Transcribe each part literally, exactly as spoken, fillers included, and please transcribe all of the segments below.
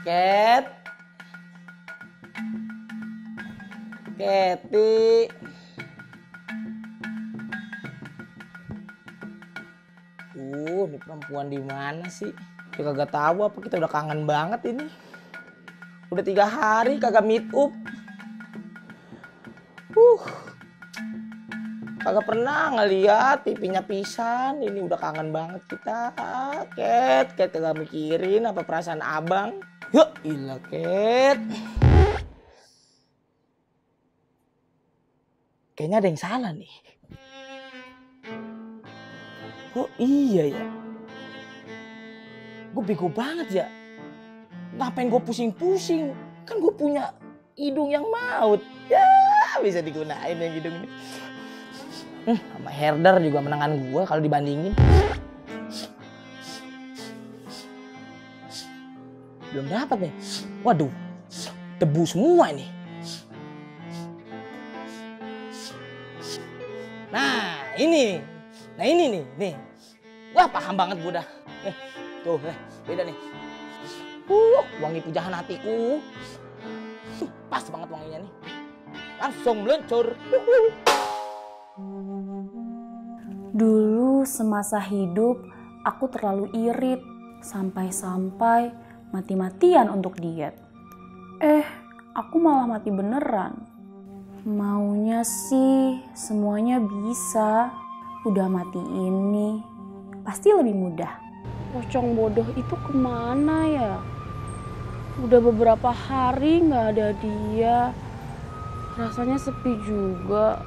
Ket. Keti. Uh, ini perempuan di mana sih? Dia kagak tahu apa kita udah kangen banget ini. Udah tiga hari kagak meet up. Uh, kagak pernah ngeliat pipinya pisan. Ini udah kangen banget kita. Ket, Ket kagak mikirin apa perasaan abang. Yuk, ilah Ket. Kayaknya ada yang salah nih. Oh iya ya. Gue bego banget ya. Ngapain gue pusing-pusing? Kan gue punya hidung yang maut. Ya bisa digunain yang hidung ini. Hmm, sama herder juga menangan gue kalau dibandingin. Belum dapat nih. Waduh, debu semua ini. Nah ini, nah ini nih, nih. Wah paham banget gue dah. Nih, tuh, nih, beda nih. Uh, wangi pujahan hatiku. Uh, pas banget wanginya nih. Langsung meluncur. Dulu semasa hidup aku terlalu irit. Sampai-sampai mati-matian untuk diet. Eh, aku malah mati beneran. Maunya sih semuanya bisa. Udah mati ini pasti lebih mudah. Pocong bodoh itu kemana ya? Udah beberapa hari gak ada dia. Rasanya sepi juga.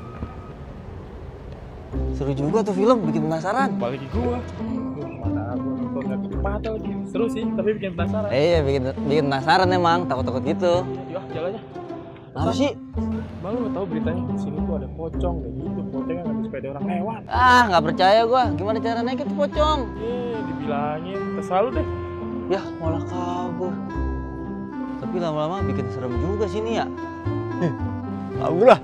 Seru juga tuh film, bikin penasaran. Apalagi gua. Mana gua nonton gak tutup mata lagi. Seru sih, tapi bikin penasaran. Eh, iya, bikin bikin penasaran emang, takut-takut gitu. Yuk, jalannya. Apa sih? Bang, lu tau beritanya di sini tuh ada pocong kayak gitu. Pocongnya ngambil sepeda orang hewan. Ah, nggak percaya gua. Gimana cara naik itu pocong? Eh, dibilangin, terserah lu deh. Ya, malah kabur. Tapi lama-lama bikin serem juga sini ya. Nih, kabur lah.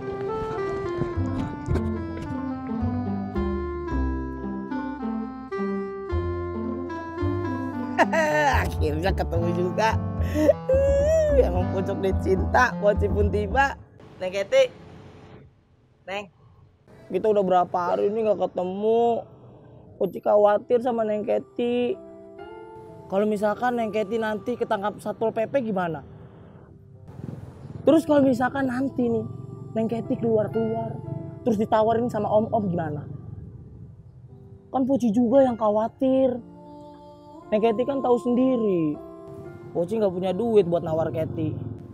Akhirnya ketemu juga. Emang pocong deh cinta, poci pun tiba. Neng Keti, Neng, kita udah berapa hari ini nggak ketemu. Poci khawatir sama Neng Keti. Kalau misalkan Neng Keti nanti ketangkap Satpol P P gimana? Terus kalau misalkan nanti nih Neng Keti keluar-keluar, terus ditawarin sama om-om gimana? Kan Poci juga yang khawatir. Neng Keti kan tahu sendiri, Poci nggak punya duit buat nawar Keti.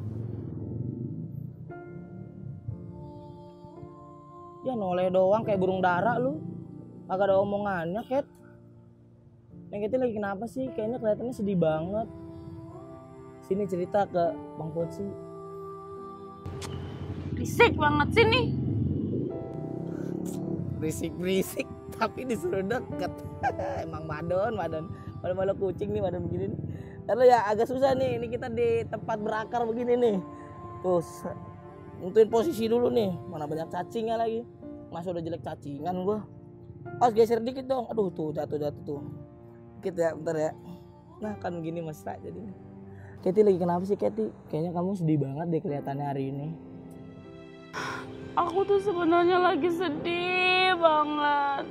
Ya noleh doang kayak burung dara lu. Agak ada omongannya, Ket. Neng Keti lagi kenapa sih? Kayaknya kelihatannya sedih banget. Sini cerita ke Bang Poci. Risik banget sih nih. Berisik-berisik tapi disuruh deket. Emang madon, madon. Malu-malu kucing nih madon begini. Karena ya agak susah nih. Ini kita di tempat berakar begini nih. Terus nentuin posisi dulu nih. Mana banyak cacingnya lagi. Masa udah jelek cacingan gua. Pas geser dikit dong. Aduh tuh jatuh-jatuh tuh. Dikit ya, bentar ya. Nah kan gini mesra jadinya. Keti lagi kenapa sih Keti? Kayaknya kamu sedih banget deh kelihatannya hari ini. Aku tuh sebenarnya lagi sedih banget.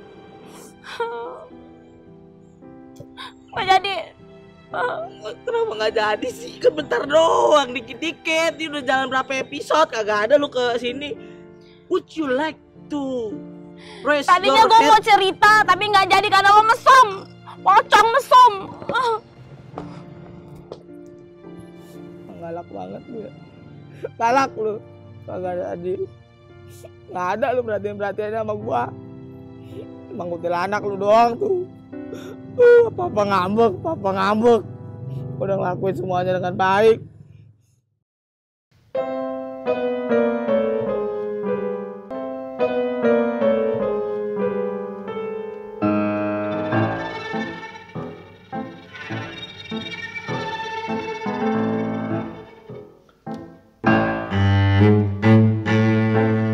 Nggak jadi. Kenapa nggak jadi sih? Kan bentar doang, dikit-dikit. Ini udah jalan berapa episode, kagak ada lu ke sini. Would you like to raise Tadinya your gue head? mau cerita, tapi nggak jadi karena lo mesum. Pocong mesum. Galak banget lu ya. Galak lu. Kagak ada adil. Nggak ada lu perhatian-perhatiannya sama gua. Emang kuntilanak lu doang tuh. Uh, papa ngambek, papa ngambek. Udah ngelakuin semuanya dengan baik.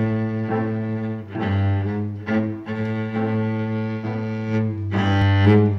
Thank you.